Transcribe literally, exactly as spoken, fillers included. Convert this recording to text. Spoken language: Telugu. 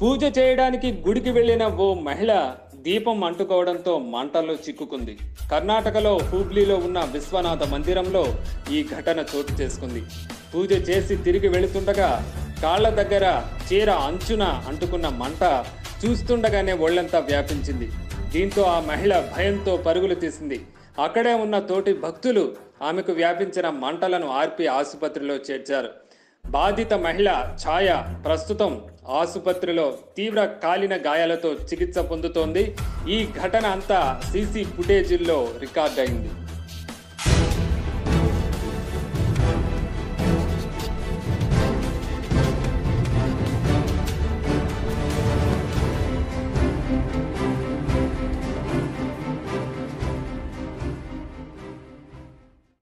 పూజ చేయడానికి గుడికి వెళ్లిన ఓ మహిళ దీపం అంటుకోవడంతో మంటల్లో చిక్కుకుంది. కర్ణాటకలో హూబ్లీలో ఉన్న విశ్వనాథ మందిరంలో ఈ ఘటన చోటు చేసుకుంది. పూజ చేసి తిరిగి వెళుతుండగా కాళ్ల దగ్గర చీర అంచున అంటుకున్న మంట చూస్తుండగానే ఒళ్లంతా వ్యాపించింది. దీంతో ఆ మహిళ భయంతో పరుగులు తీసింది. అక్కడే ఉన్న తోటి భక్తులు ఆమెకు వ్యాపించిన మంటలను ఆర్పి ఆసుపత్రిలో చేర్చారు. బాధిత మహిళ ఛాయ ప్రస్తుతం ఆసుపత్రిలో తీవ్ర కాలిన గాయాలతో చికిత్స పొందుతోంది. ఈ ఘటన అంతా సీసీ ఫుటేజీల్లో రికార్డ్ అయింది.